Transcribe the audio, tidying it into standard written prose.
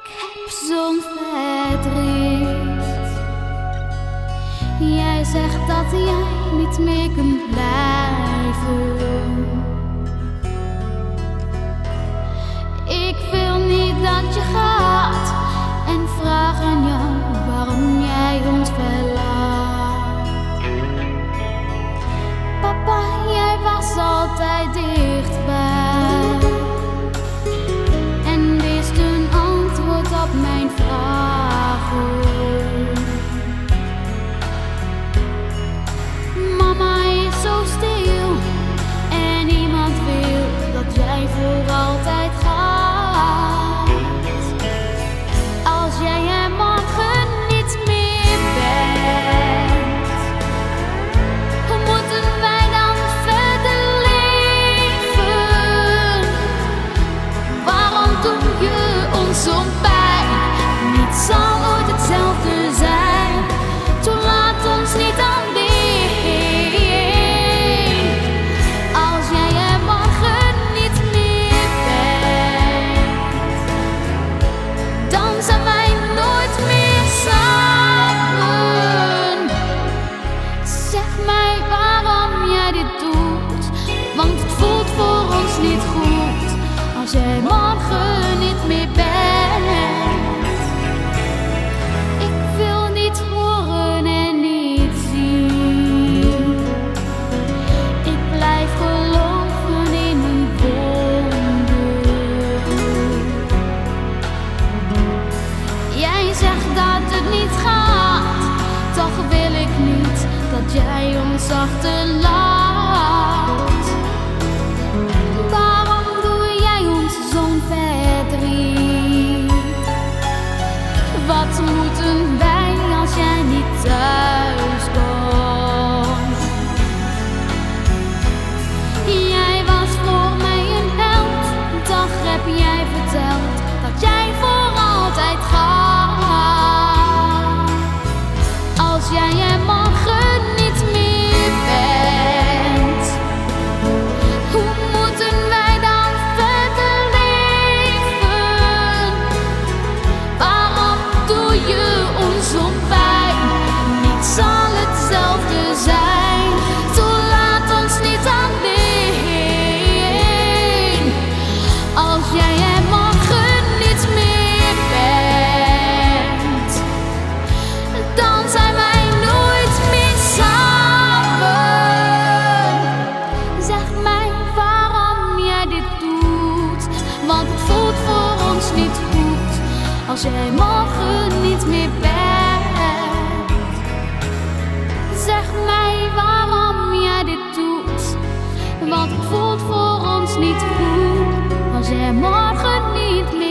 Ik heb zo'n verdriet. Jij zegt dat jij niet meer kunt blijven. Ik wil niet dat je gaat en vraag aan jou waarom jij ons verlaat. Papa, jij was altijd dichtbij en wist een antwoord op mijn vragen. Mama is zo stil en niemand wil dat jij voor altijd gaat. Als jij er morgen niet meer bent, hoe moeten wij dan verder leven? Waarom doe je ons zo'n pijn? Niet zal ooit hetzelfde zijn. Toen laat ons niet alleen. Als jij er morgen niet meer bent, dan zijn wij nooit meer samen. Zeg mij waarom jij dit doet, want het voelt voor ons niet goed. Als jij morgen niet meer bent, ik wil niet horen en niet zien. Ik blijf geloven in een wonder. Jij zegt dat het niet gaat, toch wil ik niet dat jij ons achterlaat. Waarom doe jij ons zo'n verdriet? Wat moeten wij als jij niet thuis komt? Jij was voor mij een held, toch heb jij verteld dat jij voor altijd gaat. Als jij er morgen niet meer bent, hoe moeten wij dan verder leven? Waarom doe je ons zo'n pijn? Niet zal hetzelfde zijn. Toen laat ons niet alleen. Als jij er morgen niet meer bent, dan zijn wij nooit meer samen. Zeg mij waarom jij dit doet, want het voelt voor ons niet goed. Als jij morgen niet meer bent, zeg mij waarom jij dit doet, want het voelt voor ons niet goed. Als jij morgen niet meer